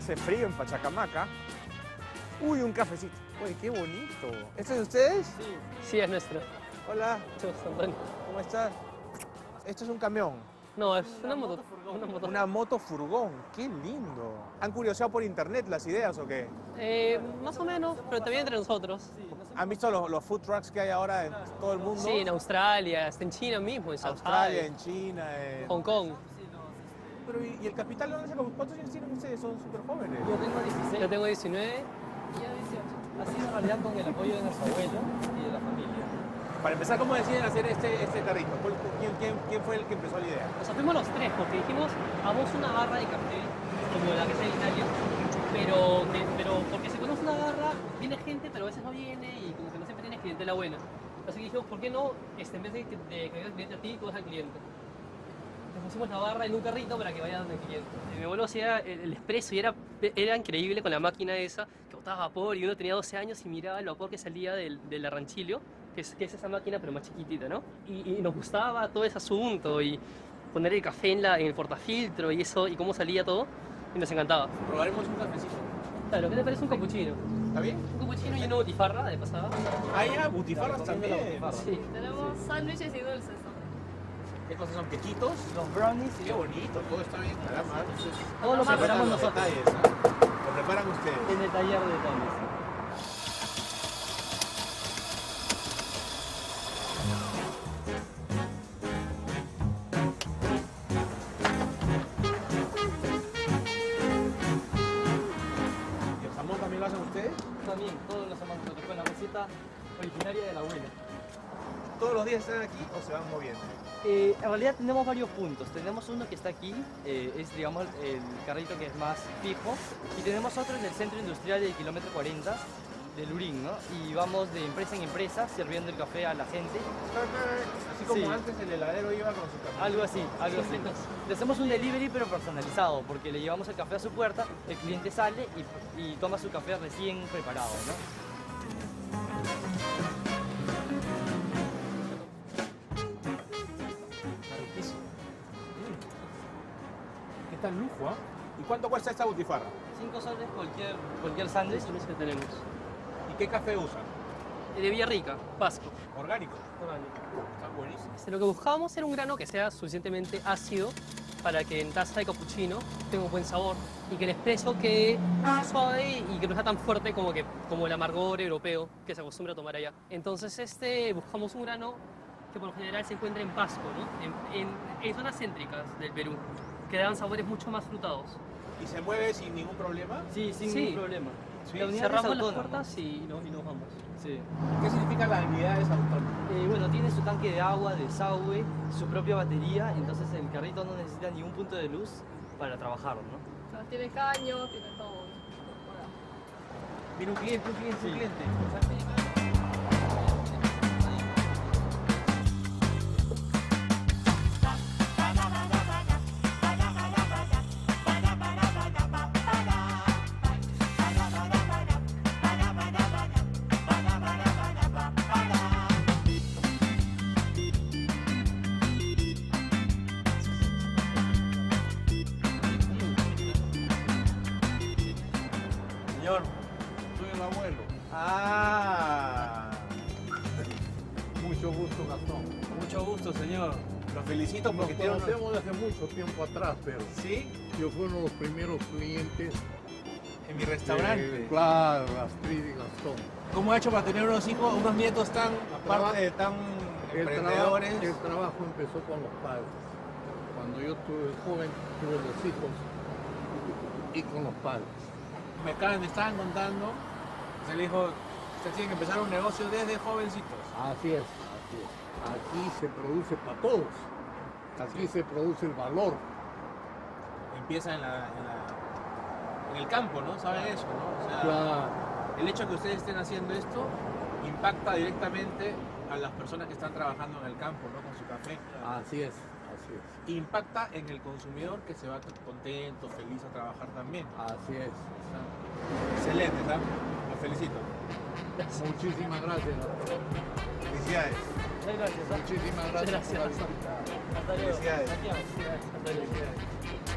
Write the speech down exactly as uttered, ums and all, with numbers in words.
hace frío en Pachacamaca. Uy, un cafecito. Uy, qué bonito. ¿Este es de ustedes? Sí, sí, es nuestro. Hola, Yo, Antonio. ¿cómo estás? Esto es un camión. No, es una moto. Una moto. Una moto furgón. Qué lindo. ¿Han curioseado por internet las ideas o qué? Eh, más o menos, pero también entre nosotros. ¿Han visto los, los food trucks que hay ahora en todo el mundo? Sí, en Australia, hasta en China mismo, en Australia, Shanghai, en China, en... Hong Kong. Pero ¿y, y el capital de dónde saca? ¿Cuántos años tienen ustedes? Son súper jóvenes. Yo tengo dieciséis. Yo tengo diecinueve. Y yo dieciocho. Ha sido en realidad con el apoyo de nuestro abuelo y de la familia. Para empezar, ¿cómo deciden hacer este, este carrito? ¿Quién, quién, ¿Quién fue el que empezó la idea? O sea, fuimos los tres porque dijimos, hagamos una barra de café, como la que está en Italia, pero, que- pero porque si ponemos una barra, viene gente, pero a veces no viene y como que no siempre tienes clientela buena. Así que dijimos, ¿por qué no, este, en vez de que de que venga el cliente a ti, tú vas al cliente? Le pusimos la barra en un carrito para que vaya donde el cliente. Mi abuelo hacía el, el expreso y era, era increíble con la máquina esa, que botaba vapor y uno tenía doce años y miraba el vapor que salía del, del arranchillo, que es, que es esa máquina pero más chiquitita, ¿no? Y, y nos gustaba todo ese asunto y poner el café en, la, en el portafiltro y eso, y cómo salía todo, y nos encantaba. Probaremos un cafecito. Claro, ¿qué te parece un capuchino? ¿Está bien? Un capuchino y una botifarra de pasada. Ah, ya, butifarras también. Sí. Tenemos sándwiches y dulces también. ¿Qué cosas son? ¿Quequitos? Los brownies y Qué bonito, todo está bien. Caramba. Todo lo Se preparamos preparan los nosotros detalles, ¿ah? Lo preparan ustedes. en el taller de detalles. ¿Y el jamón también lo hacen ustedes? También, todos los hacemos nosotros con la receta originaria de la abuela. ¿Todos los días están aquí o se van moviendo? Eh, en realidad tenemos varios puntos. Tenemos uno que está aquí, eh, es digamos el carrito que es más fijo. Y tenemos otro en el centro industrial del kilómetro cuarenta de Lurín, ¿no? Y vamos de empresa en empresa sirviendo el café a la gente. Así como Sí. antes el heladero iba con su café. Algo así, algo así. Le hacemos un delivery pero personalizado, porque le llevamos el café a su puerta, el cliente sale y, y toma su café recién preparado, ¿no? Riquísimo. ¿Qué tal lujo, ah? ¿Y cuánto cuesta esta butifarra? Cinco soles cualquier, cualquier sándwich. Eso es lo que tenemos. ¿Y qué café usan? De Villarrica, Pasco. ¿Orgánico? Está buenísimo. Este, Lo que buscábamos era un grano que sea suficientemente ácido para que en taza de cappuccino tenga un buen sabor y que el espresso quede suave y que no sea tan fuerte como, que, como el amargor europeo que se acostumbra a tomar allá. Entonces este, buscamos un grano que por lo general se encuentra en Pasco, ¿no? en, en, en zonas céntricas del Perú, que dan sabores mucho más frutados. ¿Y se mueve sin ningún problema? Sí, sin Sí. ningún problema. Sí. La unidad Cerramos es las autónoma. puertas y, no- y nos vamos. Sí. ¿Qué significan las unidades autónomas? Eh, bueno, tiene su tanque de agua, desagüe, su propia batería, entonces el carrito no necesita ningún punto de luz para trabajar, ¿no? O sea, tiene caño, tiene todo. Viene un cliente, un cliente, un Sí. cliente. Señor, soy el abuelo. Ah, Mucho gusto, Gastón. Mucho gusto, señor. los felicito Nos porque tienen una... conocemos desde mucho tiempo atrás, pero ¿Sí? yo fui uno de los primeros clientes En mi restaurante. de, claro, Astrid y Gastón. ¿Cómo ha hecho para tener unos hijos, unos nietos tan, aparte de tan El trabajo, emprendedores? el trabajo empezó con los padres. Cuando yo tuve joven, tuve los hijos y con los padres. Me acaban, me estaban contando, se le dijo, usted tiene que empezar un negocio desde jovencitos. Así es, así es. Aquí se produce para todos. Aquí se produce el valor. Empieza en, la, en, la- en el campo, ¿no? ¿Saben eso, no? O sea, Claro. el hecho de que ustedes estén haciendo esto impacta directamente a las personas que están trabajando en el campo, ¿no? Con su café. Así es, así es. Impacta en el consumidor que se va contento, feliz a trabajar también. Así es. Excelente, ¿sabes? Los felicito. Muchísimas gracias. Felicidades. Muchas gracias. ¿eh? Muchísimas gracias. Gracias. por la visita. Hasta luego. Felicidades. Gracias. Hasta luego.